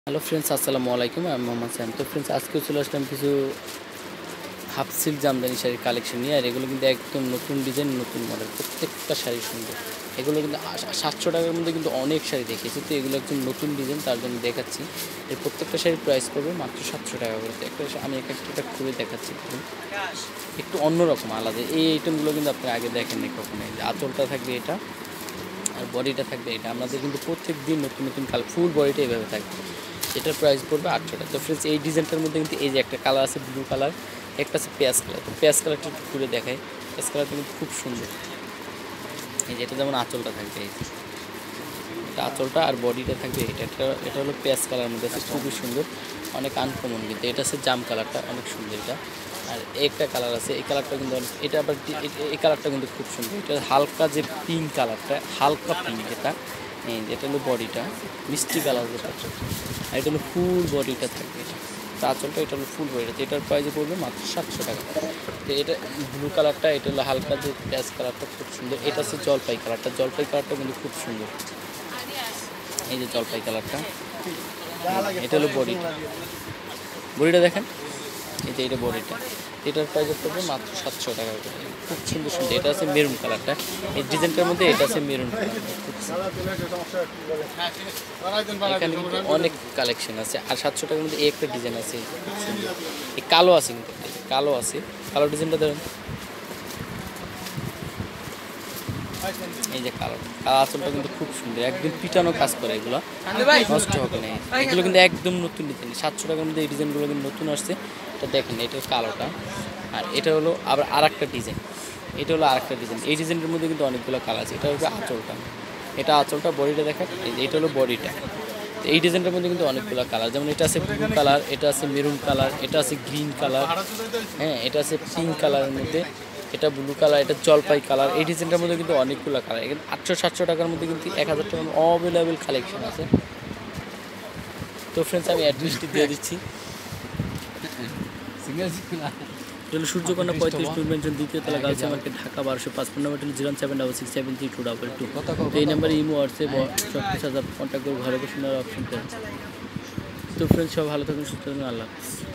Hello friends, আসসালামু আলাইকুম। আমি মোহাম্মদ সাইম। তো ফ্রেন্ডস, আজকে চলে আসলাম কিছু হাফ সিল্ক জামদানি শাড়ির কালেকশন নিয়ে। আর এগুলো কিন্তু একদম নতুন ডিজাইন, নতুন মডেল, প্রত্যেকটা শাড়ি সুন্দর। এগুলো কিন্তু 700 টাকার মধ্যে কিন্তু অনেক শাড়ি দেখিয়েছি। তো এগুলো একদম নতুন ডিজাইন, তার জন্য দেখাচ্ছি। এর প্রত্যেকটা শাড়ির প্রাইস পড়বে মাত্র 700 টাকা করে। তো আমি একটা খুলে দেখাচ্ছি, একটু অন্যরকম আলাদা। এই আইটেমগুলো কিন্তু আপনি আগে দেখেননি কখনো। এই যে আঁচলটা থাকবে এটা, আর বডিটা থাকবে এটা। আমাদের কিন্তু প্রত্যেক দিন নতুন নতুন কালার, ফুল বডিটা এইভাবে থাকবে। এটার প্রাইস পড়বে 800 টাকা। তো ফ্রেন্ডস, এই ডিজাইনটার মধ্যে কিন্তু এই যে একটা কালার আছে ব্লু কালার, একটা আছে পেঁয়াজ কালার। তো পেঁয়াজ কালারটা একটু ঘুরে দেখায়। পেঁয়াজ কালারটা কিন্তু খুব সুন্দর। এই যে এটা যেমন আঁচলটা থাকবে, এই যে এটা আঁচলটা আর বডিটা থাকবে এটা হলো পেঁয়াজ কালার মধ্যে আছে, খুবই সুন্দর, অনেক আনকমন। কিন্তু এটা আছে জাম কালারটা, অনেক সুন্দর এটা। আর একটা কালার আছে, এই কালারটা কিন্তু এটা আবার এই কালারটা কিন্তু খুব সুন্দর। এটা হালকা যে পিঙ্ক কালারটা, হালকা পিঙ্ক এটা। এটা হলো বডিটা, মিষ্টি কালার যেটা। আর এটা হলো ফুল বডিটা থাকবে এটা। তো আঁচলটা এটা হলো ফুল বডিটা। এটার প্রাইসে পড়বে মাত্র 700 টাকা। তো এটা ব্লু কালারটা, এটা হলো হালকা যে পেঁয়াজ কালারটা, খুব সুন্দর। এটা হচ্ছে জলপাই কালারটা, জলপাই কালারটা কিন্তু খুব সুন্দর। এই যে জলপাই কালারটা, এটা হলো বডিটা দেখেন। এই যে এটা বডিটা, এটার প্রাইস পড়বে মাত্র 700 টাকা করে। খুব সুন্দর সুন্দর। এটা আছে মেরুন কালারটা, এই ডিজাইনটার মধ্যে এটা আছে মেরুন কালার। এখানে কিন্তু অনেক কালেকশন আছে। আর 700 টাকার মধ্যে একটা ডিজাইন আছে, খুব সুন্দর। এই কালো আছে, কিন্তু কালো আছে, কালো ডিজাইনটা দেখেন। এই যে কালো আঁচলটা কিন্তু খুব সুন্দর, একদম পিটানো কাজ করে। এগুলো নষ্ট হবে না। এগুলো কিন্তু একদম নতুন ডিজাইন। 700 টাকার মধ্যে এই ডিজাইনগুলো কিন্তু নতুন আসছে। এটা দেখেন, এটা কালোটা। আর এটা হলো আবার আর একটা ডিজাইন, এটা হলো আর একটা ডিজাইন। এই ডিজাইনের মধ্যে কিন্তু অনেকগুলো কালার আছে। এটা হলো আঁচলটা, এটা আঁচলটা, বডিটা দেখেন। এটা হলো বডিটা। এই ডিজাইনটার মধ্যে কিন্তু অনেকগুলো কালার, যেমন এটা আছে ব্লু কালার, এটা আছে মেরুন কালার, এটা আছে গ্রিন কালার, হ্যাঁ, এটা আছে পিঙ্ক কালারের মধ্যে, এটা ব্লু কালার, এটা জলপাই কালার। এই ডিজাইনটার মধ্যে কিন্তু অনেকগুলো কালার। এখানে 800-700 টাকার মধ্যে কিন্তু 1000 টাকার অ্যাভেলেবেল কালেকশন আছে। তো ফ্রেন্ডস, আমি অ্যাড্রেসটি দিয়ে দিচ্ছি। সূর্যকন্যা 35 টুরমেন্টন, দ্বিতীয় তলা, girls market, Dhaka 1205। Phone number হল 076673222। এই নাম্বারে ইমো, হোয়াটসঅ্যাপ সব কিছু কন্ট্যাক্ট করে ঘরে বসে নেওয়ার অপশন করে। তো ফ্রেন্ডস, সব ভালো থাকুন, সুস্থ থাকুন। আল্লাহ হাফেজ।